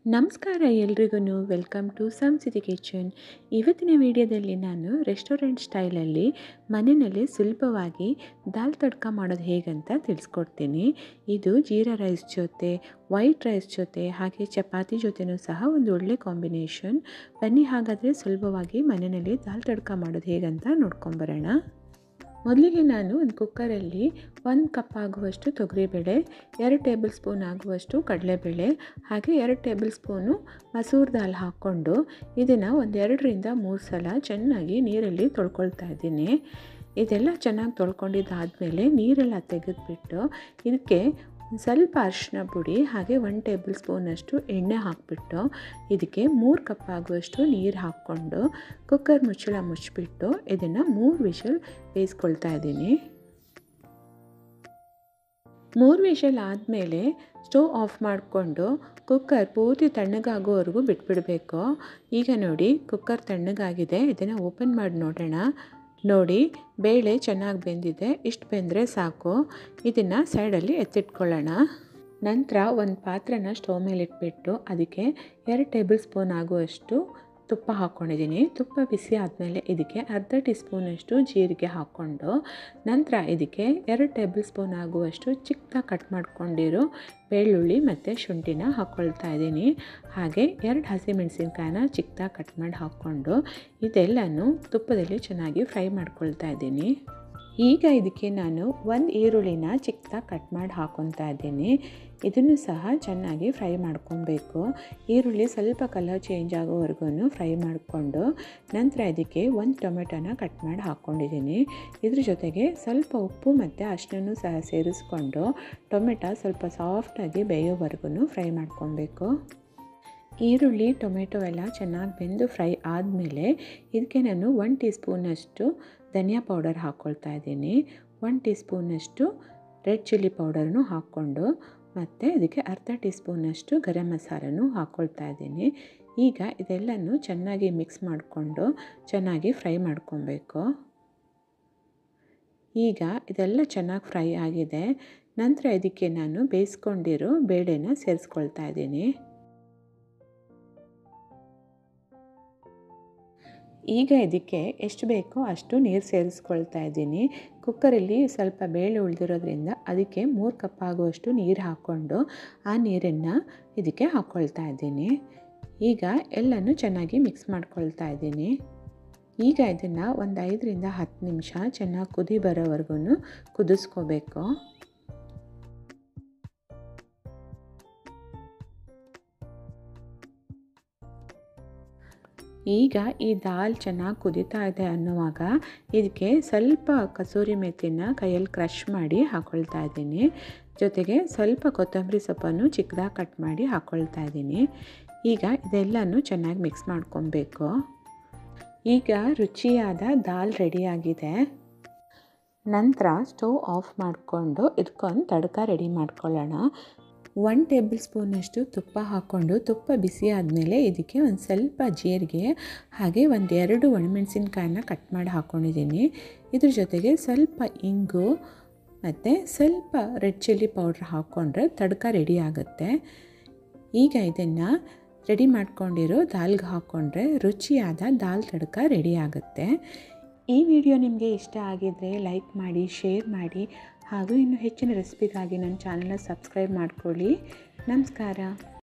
ನಮಸ್ಕಾರ ಎಲ್ರಿಗೂ welcome to ಸಂಸಿದಿ kitchen. ಇವತ್ತಿನ ವಿಡಿಯೋದಲ್ಲಿ ನಾನು ರೆಸ್ಟೋರೆಂಟ್ ಸ್ಟೈಲಲ್ಲಿ ಮನೆಯಲ್ಲೇ ಸುಲಭವಾಗಿ ದಾಲ್ ತಡ್ಕ ಮಾಡೋದು ಹೇಗಂತ ತಿಳಿಸ್ಕೊಡ್ತೀನಿ. ಇದು ಜೀರಾ ರೈಸ್ ಜೊತೆ, ವೈಟ್ ರೈಸ್ ಜೊತೆ ಹಾಗೆ ಚಪಾತಿ ಜೊತೆನೂ ಸಹ ಒಂದು ಒಳ್ಳೆ ಕಾಂಬಿನೇಷನ್. ಬನ್ನಿ ಹಾಗಾದರೆ ಸುಲಭವಾಗಿ ಮನೆಯಲ್ಲಿ ದಾಲ್ ತಡ್ಕ ಮಾಡೋದು ಹೇಗಂತ ನೋಡ್ಕೊಂಬರೋಣ. ಮೊದಲಿಗೆ ನಾನು ಒಂದು ಕುಕ್ಕರಲ್ಲಿ 1 ಕಪ್ ಆಗುವಷ್ಟು ತೊಗರಿಬೇಳೆ, 2 ಟೇಬಲ್ ಸ್ಪೂನ್ ಆಗುವಷ್ಟು ಕಡಲೆಬೇಳೆ ಹಾಗೆ 2 ಟೇಬಲ್ ಸ್ಪೂನು ಮಸೂರ್ ದಾಲ್ ಹಾಕ್ಕೊಂಡು ಇದನ್ನು ಒಂದು 2 ರಿಂದ 3 ಸಲ ಚೆನ್ನಾಗಿ ನೀರಲ್ಲಿ ತೊಳ್ಕೊಳ್ತಾ ಇದ್ದೀನಿ. ಇದೆಲ್ಲ ಚೆನ್ನಾಗಿ ತೊಳ್ಕೊಂಡಿದ್ದಾದಮೇಲೆ ನೀರೆಲ್ಲ ತೆಗೆದುಬಿಟ್ಟು ಇದಕ್ಕೆ ಸ್ವಲ್ಪ ಅರಿಶಿನ ಪುಡಿ ಹಾಗೆ 1 ಟೇಬಲ್ ಸ್ಪೂನಷ್ಟು ಎಣ್ಣೆ ಹಾಕಿಬಿಟ್ಟು ಇದಕ್ಕೆ 3 ಕಪ್ ಆಗುವಷ್ಟು ನೀರು ಹಾಕ್ಕೊಂಡು ಕುಕ್ಕರ್ ಮುಚ್ಚಳ ಮುಚ್ಚಿಬಿಟ್ಟು ಇದನ್ನು 3 ವಿಷಲ್ ಬೇಯಿಸ್ಕೊಳ್ತಾ ಇದ್ದೀನಿ. 3 ವಿಷಲ್ ಆದಮೇಲೆ ಸ್ಟವ್ ಆಫ್ ಮಾಡಿಕೊಂಡು ಕುಕ್ಕರ್ ಪೂರ್ತಿ ತಣ್ಣಗಾಗೋವರೆಗೂ ಬಿಟ್ಬಿಡಬೇಕು. ಈಗ ನೋಡಿ ಕುಕ್ಕರ್ ತಣ್ಣಗಾಗಿದೆ, ಇದನ್ನು ಓಪನ್ ಮಾಡಿ ನೋಡೋಣ. ನೋಡಿ ಬೇಳೆ ಚೆನ್ನಾಗಿ ಬೆಂದಿದೆ, ಇಷ್ಟು ಬೆಂದರೆ ಸಾಕು. ಇದನ್ನು ಸೈಡಲ್ಲಿ ಎತ್ತಿಟ್ಕೊಳ್ಳೋಣ. ನಂತರ ಒಂದು ಪಾತ್ರೆನ ಸ್ಟವ್ ಮೇಲೆ ಇಟ್ಬಿಟ್ಟು ಅದಕ್ಕೆ 2 ಟೇಬಲ್ ಸ್ಪೂನ್ ಆಗುವಷ್ಟು ತುಪ್ಪ ಹಾಕ್ಕೊಂಡಿದ್ದೀನಿ. ತುಪ್ಪ ಬಿಸಿ ಆದಮೇಲೆ ಇದಕ್ಕೆ ಅರ್ಧ ಟೀ ಸ್ಪೂನಷ್ಟು ಜೀರಿಗೆ ಹಾಕ್ಕೊಂಡು ನಂತರ ಇದಕ್ಕೆ 2 ಟೇಬಲ್ ಸ್ಪೂನ್ ಆಗುವಷ್ಟು ಚಿಕ್ಕದಾಗಿ ಕಟ್ ಮಾಡ್ಕೊಂಡಿರೋ ಬೆಳ್ಳುಳ್ಳಿ ಮತ್ತು ಶುಂಠಿನ ಹಾಕ್ಕೊಳ್ತಾ ಇದ್ದೀನಿ. ಹಾಗೆ 2 ಹಸಿಮೆಣಸಿನ್ಕಾಯಿನ ಚಿಕ್ಕದಾಗಿ ಕಟ್ ಮಾಡಿ ಹಾಕ್ಕೊಂಡು ಇದೆಲ್ಲನೂ ತುಪ್ಪದಲ್ಲಿ ಚೆನ್ನಾಗಿ ಫ್ರೈ ಮಾಡ್ಕೊಳ್ತಾ ಇದ್ದೀನಿ. ಈಗ ಇದಕ್ಕೆ ನಾನು 1 ಈರುಳ್ಳಿನ ಚಿಕ್ಕದಾಗಿ ಕಟ್ ಮಾಡಿ ಹಾಕ್ಕೊತಾ ಇದ್ದೀನಿ. ಇದನ್ನು ಸಹ ಚೆನ್ನಾಗಿ ಫ್ರೈ ಮಾಡ್ಕೊಬೇಕು. ಈರುಳ್ಳಿ ಸ್ವಲ್ಪ ಕಲರ್ ಚೇಂಜ್ ಆಗೋವರೆಗೂ ಫ್ರೈ ಮಾಡಿಕೊಂಡು ನಂತರ ಇದಕ್ಕೆ 1 ಟೊಮೆಟೊನ ಕಟ್ ಮಾಡಿ ಹಾಕ್ಕೊಂಡಿದ್ದೀನಿ. ಇದ್ರ ಜೊತೆಗೆ ಸ್ವಲ್ಪ ಉಪ್ಪು ಮತ್ತು ಅರಿಶಿನನೂ ಸಹ ಸೇರಿಸ್ಕೊಂಡು ಟೊಮೆಟೊ ಸ್ವಲ್ಪ ಸಾಫ್ಟಾಗಿ ಬೇಯೋವರೆಗೂ ಫ್ರೈ ಮಾಡ್ಕೊಬೇಕು. ಈರುಳ್ಳಿ ಟೊಮೆಟೊ ಎಲ್ಲ ಚೆನ್ನಾಗಿ ಬೆಂದು ಫ್ರೈ ಆದಮೇಲೆ ಇದಕ್ಕೆ ನಾನು 1 ಟೀ ಸ್ಪೂನಷ್ಟು ಧನಿಯಾ ಪೌಡರ್ ಹಾಕ್ಕೊಳ್ತಾ ಇದ್ದೀನಿ. 1 ಟೀ ಸ್ಪೂನಷ್ಟು ರೆಡ್ ಚಿಲ್ಲಿ ಪೌಡರ್ನು ಹಾಕ್ಕೊಂಡು ಮತ್ತು ಇದಕ್ಕೆ ಅರ್ಧ ಟೀ ಸ್ಪೂನಷ್ಟು ಗರಂ ಮಸಾಲನೂ ಹಾಕ್ಕೊಳ್ತಾ ಇದ್ದೀನಿ. ಈಗ ಇದೆಲ್ಲನೂ ಚೆನ್ನಾಗಿ ಮಿಕ್ಸ್ ಮಾಡಿಕೊಂಡು ಚೆನ್ನಾಗಿ ಫ್ರೈ ಮಾಡ್ಕೊಬೇಕು. ಈಗ ಇದೆಲ್ಲ ಚೆನ್ನಾಗಿ ಫ್ರೈ ಆಗಿದೆ. ನಂತರ ಇದಕ್ಕೆ ನಾನು ಬೇಯಿಸ್ಕೊಂಡಿರೋ ಬೇಳೆನ ಸೇರಿಸ್ಕೊಳ್ತಾ ಇದ್ದೀನಿ. ಈಗ ಇದಕ್ಕೆ ಎಷ್ಟು ಬೇಕೋ ಅಷ್ಟು ನೀರು ಸೇರಿಸ್ಕೊಳ್ತಾ ಇದ್ದೀನಿ. ಕುಕ್ಕರಲ್ಲಿ ಸ್ವಲ್ಪ ಬೇಳೆ ಉಳಿದಿರೋದ್ರಿಂದ ಅದಕ್ಕೆ 3 ಕಪ್ ಆಗುವಷ್ಟು ನೀರು ಹಾಕ್ಕೊಂಡು ಆ ನೀರನ್ನು ಇದಕ್ಕೆ ಹಾಕ್ಕೊಳ್ತಾ ಇದ್ದೀನಿ. ಈಗ ಎಲ್ಲನೂ ಚೆನ್ನಾಗಿ ಮಿಕ್ಸ್ ಮಾಡ್ಕೊಳ್ತಾ ಇದ್ದೀನಿ. ಈಗ ಇದನ್ನು ಒಂದು 5 ರಿಂದ 10 ನಿಮಿಷ ಚೆನ್ನಾಗಿ ಕುದಿ ಬರೋವರೆಗೂ ಕುದಿಸ್ಕೋಬೇಕು. ಈಗ ಈ ದಾಲ್ ಚೆನ್ನಾಗಿ ಕುದೀತಾ ಇದೆ ಅನ್ನುವಾಗ ಇದಕ್ಕೆ ಸ್ವಲ್ಪ ಕಸೂರಿ ಮೆಥಿನ ಕೈಯಲ್ಲಿ ಕ್ರಷ್ ಮಾಡಿ ಹಾಕ್ಕೊಳ್ತಾ ಇದ್ದೀನಿ. ಜೊತೆಗೆ ಸ್ವಲ್ಪ ಕೊತ್ತಂಬರಿ ಸೊಪ್ಪನ್ನು ಚಿಕ್ಕದಾಗಿ ಕಟ್ ಮಾಡಿ ಹಾಕ್ಕೊಳ್ತಾ ಇದ್ದೀನಿ. ಈಗ ಇದೆಲ್ಲನೂ ಚೆನ್ನಾಗಿ ಮಿಕ್ಸ್ ಮಾಡ್ಕೊಬೇಕು. ಈಗ ರುಚಿಯಾದ ದಾಲ್ ರೆಡಿಯಾಗಿದೆ. ನಂತರ ಸ್ಟವ್ ಆಫ್ ಮಾಡಿಕೊಂಡು ಇದಕ್ಕೊಂದು ತಡ್ಕ ರೆಡಿ ಮಾಡ್ಕೊಳ್ಳೋಣ. 1 ಟೇಬಲ್ ಸ್ಪೂನಷ್ಟು ತುಪ್ಪ ಹಾಕ್ಕೊಂಡು ತುಪ್ಪ ಬಿಸಿ ಆದಮೇಲೆ ಇದಕ್ಕೆ ಒಂದು ಸ್ವಲ್ಪ ಜೀರಿಗೆ ಹಾಗೆ 1-2 ಒಣಮೆಣಸಿನ್ಕಾಯಿನ ಕಟ್ ಮಾಡಿ ಹಾಕ್ಕೊಂಡಿದ್ದೀನಿ. ಇದ್ರ ಜೊತೆಗೆ ಸ್ವಲ್ಪ ಇಂಗು ಮತ್ತು ಸ್ವಲ್ಪ ರೆಡ್ ಚಿಲ್ಲಿ ಪೌಡ್ರ್ ಹಾಕ್ಕೊಂಡ್ರೆ ತಡ್ಕ ರೆಡಿ ಆಗುತ್ತೆ. ಈಗ ಇದನ್ನು ರೆಡಿ ಮಾಡ್ಕೊಂಡಿರೋ ದಾಲ್ಗೆ ಹಾಕ್ಕೊಂಡ್ರೆ ರುಚಿಯಾದ ದಾಲ್ ತಡ್ಕ ರೆಡಿ ಆಗುತ್ತೆ. ಈ ವಿಡಿಯೋ ನಿಮಗೆ ಇಷ್ಟ ಆಗಿದ್ದರೆ ಲೈಕ್ ಮಾಡಿ, ಶೇರ್ ಮಾಡಿ ಹಾಗೂ ಇನ್ನು ಹೆಚ್ಚಿನ ರೆಸಿಪಿಗಾಗಿ ನನ್ನ ಚಾನಲ್ನ ಸಬ್ಸ್ಕ್ರೈಬ್ ಮಾಡ್ಕೊಳ್ಳಿ. ನಮಸ್ಕಾರ.